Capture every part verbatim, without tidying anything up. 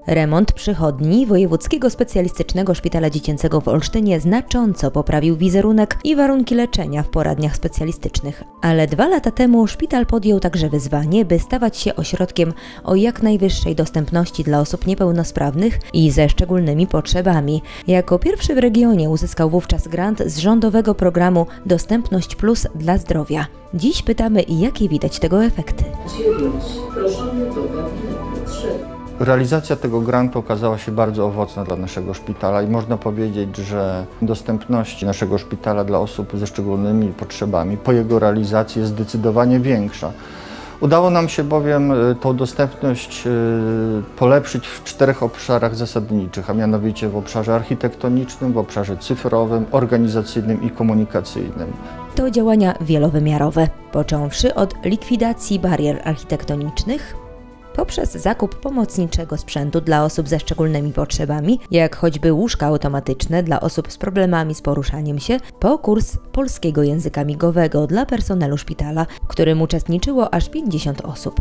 Remont przychodni Wojewódzkiego Specjalistycznego Szpitala Dziecięcego w Olsztynie znacząco poprawił wizerunek i warunki leczenia w poradniach specjalistycznych. Ale dwa lata temu szpital podjął także wyzwanie, by stawać się ośrodkiem o jak najwyższej dostępności dla osób niepełnosprawnych i ze szczególnymi potrzebami. Jako pierwszy w regionie uzyskał wówczas grant z rządowego programu Dostępność Plus dla zdrowia. Dziś pytamy, jakie widać tego efekty. dziewięć. Proszony do gabinetu trzy. Realizacja tego grantu okazała się bardzo owocna dla naszego szpitala i można powiedzieć, że dostępność naszego szpitala dla osób ze szczególnymi potrzebami po jego realizacji jest zdecydowanie większa. Udało nam się bowiem tą dostępność polepszyć w czterech obszarach zasadniczych, a mianowicie w obszarze architektonicznym, w obszarze cyfrowym, organizacyjnym i komunikacyjnym. To działania wielowymiarowe, począwszy od likwidacji barier architektonicznych, poprzez zakup pomocniczego sprzętu dla osób ze szczególnymi potrzebami, jak choćby łóżka automatyczne dla osób z problemami z poruszaniem się, po kurs polskiego języka migowego dla personelu szpitala, w którym uczestniczyło aż pięćdziesiąt osób.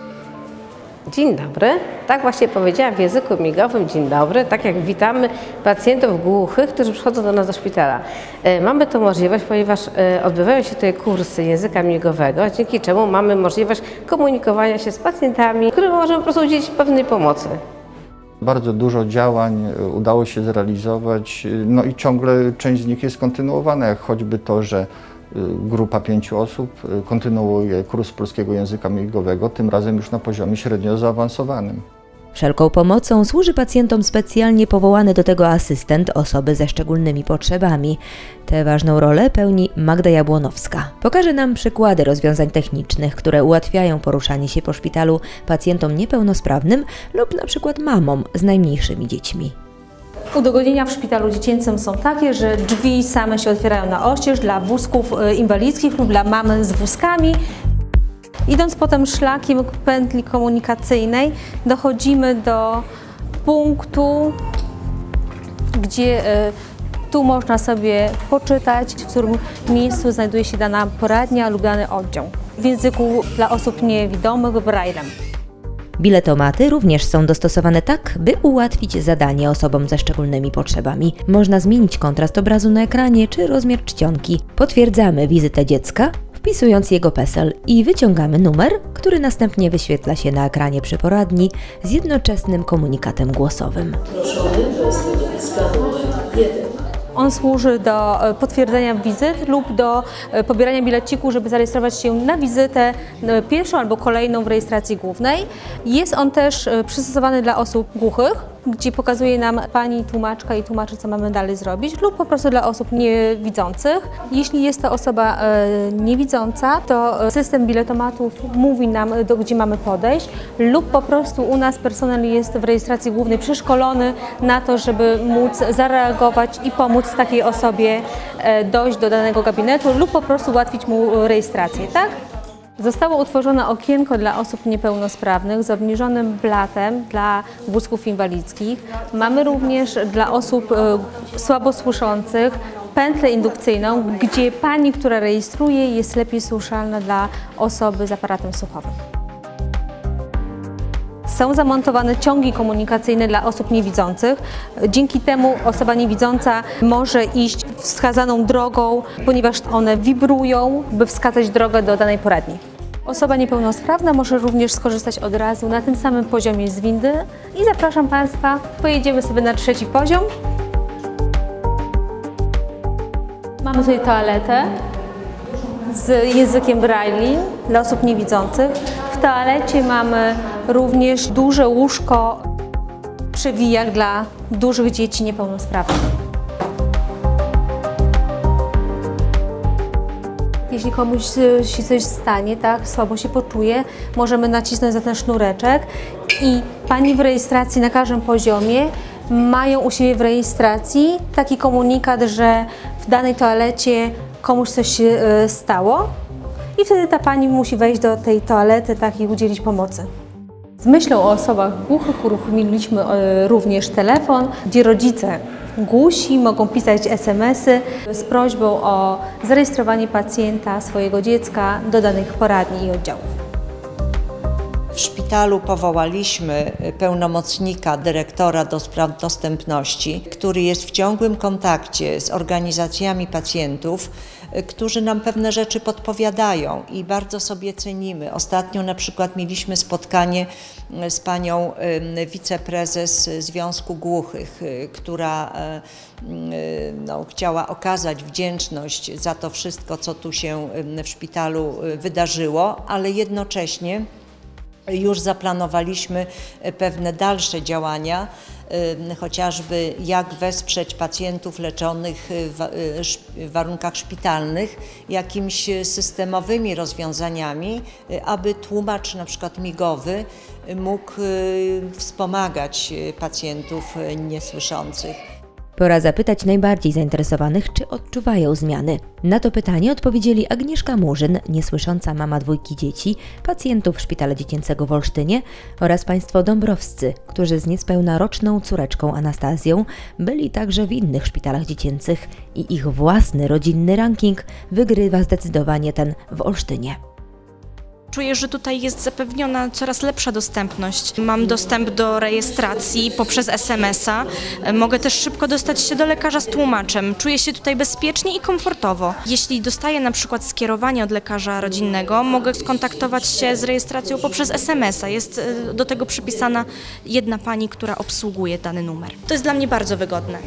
Dzień dobry. Tak właśnie powiedziałam w języku migowym dzień dobry, tak jak witamy pacjentów głuchych, którzy przychodzą do nas do szpitala. Mamy tę możliwość, ponieważ odbywają się tutaj kursy języka migowego, dzięki czemu mamy możliwość komunikowania się z pacjentami, którym możemy po prostu udzielić pewnej pomocy. Bardzo dużo działań udało się zrealizować, no i ciągle część z nich jest kontynuowana, jak choćby to, że grupa pięciu osób kontynuuje kurs polskiego języka migowego, tym razem już na poziomie średnio zaawansowanym. Wszelką pomocą służy pacjentom specjalnie powołany do tego asystent osoby ze szczególnymi potrzebami. Tę ważną rolę pełni Magda Jabłonowska. Pokaże nam przykłady rozwiązań technicznych, które ułatwiają poruszanie się po szpitalu pacjentom niepełnosprawnym lub na przykład mamom z najmniejszymi dziećmi. Udogodnienia w szpitalu dziecięcym są takie, że drzwi same się otwierają na oścież dla wózków inwalidzkich lub dla mam z wózkami. Idąc potem szlakiem pętli komunikacyjnej dochodzimy do punktu, gdzie tu można sobie poczytać, w którym miejscu znajduje się dana poradnia lub dany oddział. W języku dla osób niewidomych braillem. Biletomaty również są dostosowane tak, by ułatwić zadanie osobom ze szczególnymi potrzebami. Można zmienić kontrast obrazu na ekranie czy rozmiar czcionki. Potwierdzamy wizytę dziecka, wpisując jego PESEL i wyciągamy numer, który następnie wyświetla się na ekranie przy poradni z jednoczesnym komunikatem głosowym. Proszony do stanowiska numer jeden. On służy do potwierdzenia wizyt lub do pobierania bileciku, żeby zarejestrować się na wizytę pierwszą albo kolejną w rejestracji głównej. Jest on też przystosowany dla osób głuchych, gdzie pokazuje nam pani tłumaczka i tłumaczy, co mamy dalej zrobić, lub po prostu dla osób niewidzących. Jeśli jest to osoba e, niewidząca, to system biletomatów mówi nam, do gdzie mamy podejść, lub po prostu u nas personel jest w rejestracji głównej przeszkolony na to, żeby móc zareagować i pomóc takiej osobie e, dojść do danego gabinetu, lub po prostu ułatwić mu rejestrację, tak? Zostało utworzone okienko dla osób niepełnosprawnych z obniżonym blatem dla wózków inwalidzkich. Mamy również dla osób e, słabosłyszących pętlę indukcyjną, gdzie pani, która rejestruje, jest lepiej słyszalna dla osoby z aparatem słuchowym. Są zamontowane ciągi komunikacyjne dla osób niewidzących. Dzięki temu osoba niewidząca może iść wskazaną drogą, ponieważ one wibrują, by wskazać drogę do danej poradni. Osoba niepełnosprawna może również skorzystać od razu na tym samym poziomie z windy i zapraszam Państwa, pojedziemy sobie na trzeci poziom. Mamy tutaj toaletę z językiem braille dla osób niewidzących. W toalecie mamy również duże łóżko przewijak dla dużych dzieci niepełnosprawnych. Jeśli komuś się coś stanie, tak, słabo się poczuje, możemy nacisnąć na ten sznureczek i pani w rejestracji na każdym poziomie mają u siebie w rejestracji taki komunikat, że w danej toalecie komuś coś się stało i wtedy ta pani musi wejść do tej toalety, tak, i udzielić pomocy. Z myślą o osobach głuchych uruchomiliśmy również telefon, gdzie rodzice głusi mogą pisać es em esy z prośbą o zarejestrowanie pacjenta, swojego dziecka do danych poradni i oddziałów. W szpitalu powołaliśmy pełnomocnika dyrektora do spraw dostępności, który jest w ciągłym kontakcie z organizacjami pacjentów, którzy nam pewne rzeczy podpowiadają i bardzo sobie cenimy. Ostatnio na przykład mieliśmy spotkanie z panią wiceprezes Związku Głuchych, która no, chciała okazać wdzięczność za to wszystko, co tu się w szpitalu wydarzyło, ale jednocześnie już zaplanowaliśmy pewne dalsze działania, chociażby jak wesprzeć pacjentów leczonych w warunkach szpitalnych jakimiś systemowymi rozwiązaniami, aby tłumacz na przykład migowy mógł wspomagać pacjentów niesłyszących. Pora zapytać najbardziej zainteresowanych, czy odczuwają zmiany. Na to pytanie odpowiedzieli Agnieszka Murzyn, niesłysząca mama dwójki dzieci, pacjentów Szpitala Dziecięcego w Olsztynie oraz państwo dąbrowscy, którzy z niespełna roczną córeczką Anastazją byli także w innych szpitalach dziecięcych i ich własny rodzinny ranking wygrywa zdecydowanie ten w Olsztynie. Czuję, że tutaj jest zapewniona coraz lepsza dostępność. Mam dostęp do rejestracji poprzez es em es a. Mogę też szybko dostać się do lekarza z tłumaczem. Czuję się tutaj bezpiecznie i komfortowo. Jeśli dostaję na przykład skierowanie od lekarza rodzinnego, mogę skontaktować się z rejestracją poprzez es em es a. Jest do tego przypisana jedna pani, która obsługuje dany numer. To jest dla mnie bardzo wygodne.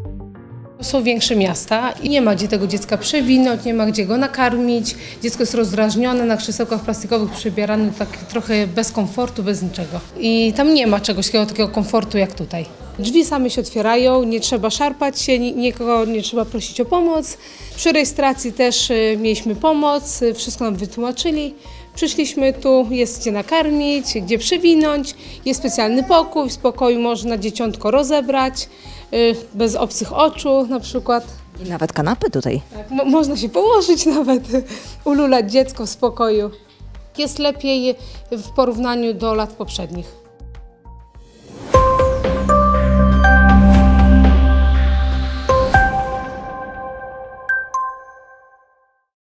Są większe miasta i nie ma gdzie tego dziecka przewinąć, nie ma gdzie go nakarmić. Dziecko jest rozdrażnione, na krzesełkach plastikowych przebierane, tak trochę bez komfortu, bez niczego. I tam nie ma czegoś takiego, takiego komfortu jak tutaj. Drzwi same się otwierają, nie trzeba szarpać się, nikogo nie trzeba prosić o pomoc. Przy rejestracji też mieliśmy pomoc, wszystko nam wytłumaczyli. Przyszliśmy tu, jest gdzie nakarmić, gdzie przewinąć, jest specjalny pokój, w spokoju można dzieciątko rozebrać, bez obcych oczu na przykład. I nawet kanapy tutaj. Tak, mo można się położyć nawet, ululać dziecko w spokoju. Jest lepiej w porównaniu do lat poprzednich.